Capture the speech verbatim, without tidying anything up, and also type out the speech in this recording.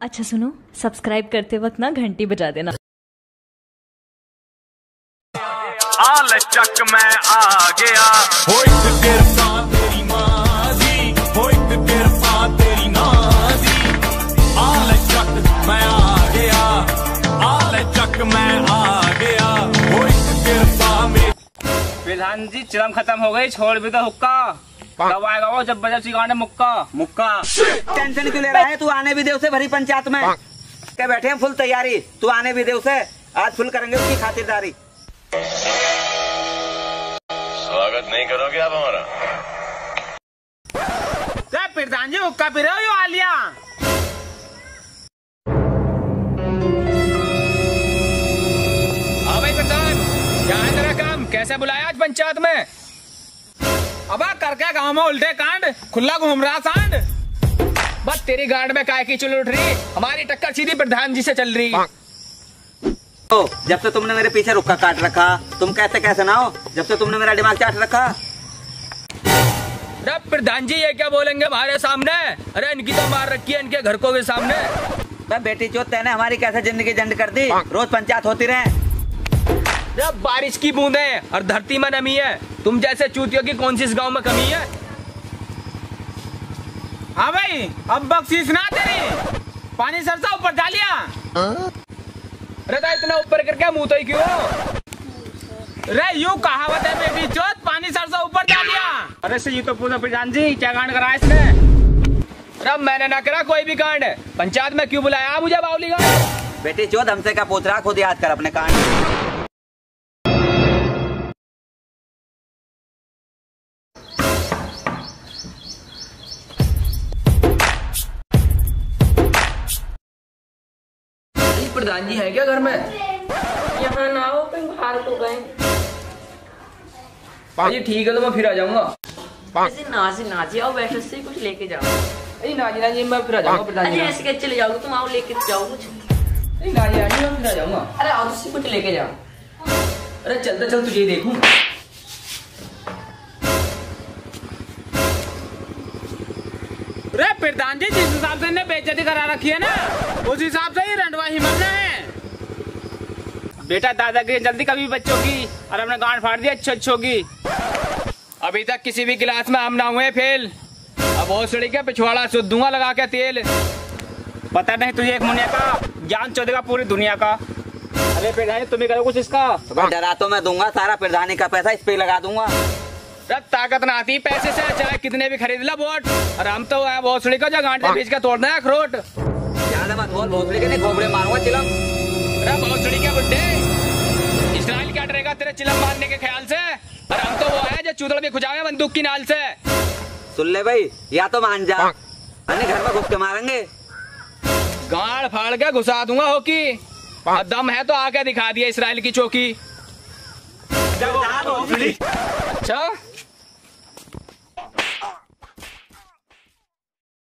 अच्छा सुनो, सब्सक्राइब करते वक्त ना घंटी बजा देना। आल चक मैं आ गया, होइक तिरफा तेरी माजी, होइक तिरफा तेरी नाजी। आल चक मैं आ गया, आल चक मैं आ गया, होइक तिरफा में। प्रधान जी चिलम खत्म हो गई, छोड़ भी तो हुक्का। कब आएगा वो जब बजा सिखाने मुक्का मुक्का। टेंशन क्यों ले रहा है? तू आने भी दे उसे भरी पंचायत में। क्या बैठे हैं फुल तैयारी, तू आने भी दे उसे, आज फुल करेंगे उसकी खातिरदारी। स्वागत नहीं करोगे आप हमारा? प्रधान जी हुक्का पी रहे हो यो आलिया? हाँ भाई प्रधान, क्या है तेरा काम? कैसे बुलाया आज पंचायत में? अब कर क्या गाँव में उल्टे कांड, खुला घूम रहा सांड। बस तेरी गांड में काय की चुल उठ रही, हमारी टक्कर सीधी प्रधान जी से चल रही। ओ, जब से तुमने मेरे पीछे रुक्का काट रखा, तुम कैसे कैसे ना हो, जब से तुमने मेरा दिमाग चाट रखा। जब प्रधान जी ये क्या बोलेंगे हमारे सामने? अरे इनकी तो मार रखी है इनके घर को भी सामने। तब बेटी चोत तेने हमारी कैसे जिंदगी जंड कर दी, रोज पंचायत होती रहे। जब बारिश की बूंदें और धरती में नमी है, तुम जैसे चूतियों की कौन सी इस गांव में कमी है? हाँ भाई, अब बख्शीश ना तेरी, पानी सरसा ऊपर डालिया। अरे इतना ऊपर करके मुंह तो ही क्यों? अरे यूं कहावत है बेटी चोत, पानी सरसा ऊपर डालिया। अरे से ये तो पूछो प्रधान जी क्या कांड करा इसने? अरे मैंने ना करा कोई भी कांड, पंचायत में क्यों बुलाया मुझे बावली कांड? बेटी चोत हमसे क्या पूछ रहा, खुद याद कर अपने कांड। प्रधान जी है क्या घर में? यहाँ ना हो, कहीं बाहर तो गए। जी ठीक है तो मैं फिर आ जाऊंगा। ऐसे नाजी नाजी आओ, बैठो से कुछ लेके जाओ। अरे नाजी नाजी मैं फिर आ जाऊंगा प्रधान जी। ऐसे कैसे चले जाओगे तुम? आओ लेके जाओ कुछ। अरे नाजी नाजी मैं फिर आ जाऊंगा। अरे आओ तो कुछ लेके जाओ। अरे चलते चल तुझे देखूं। अरे प्रधान जी जिस हिसाब से इन्हें बेइज्जती करा रखी है ना, उस हिसाब से ही रंडवा ही मरना है। बेटा दादागिरी जल्दी कभी बच्चों की, और हमने गांड फाड़ दी अच्छो अच्छों की। अभी तक किसी भी क्लास में हम ना हुए फेल, अब बहुत सड़ी के पिछवाड़ा सुध दूंगा लगा के तेल। पता नहीं तुझे एक मुनिया का ज्ञान चौधरी का पूरी दुनिया का। अरे प्रधान तुम्हें करो कुछ इसका। तो डरा तो मैं दूंगा, सारा प्रधानी का पैसा इस पे लगा दूंगा। ताकत ना आती पैसे से, चाहे कितने भी खरीद ला वोट, और हम तो है भोसड़ी का जो गांठे बीच का तोड़ना है अखरोट। ज्यादा मत बोल, भोसड़ी के नहीं खोपड़े मारूंगा चिलम। अरे भोसड़ी के बुड्ढे, इसराइल क्या डरेगा तेरे चिलम मारने के ख्याल से? और हम तो वो है जो चूदड़ भी खुजावे बंदूक की नाल से। सुन ले भाई, या तो मान जा, अन्य घर में घुस के मारेंगे। गाड़ फाड़ के घुसा दूंगा होकी, दम है तो आके दिखा दिया इसराइल की चौकी। अच्छा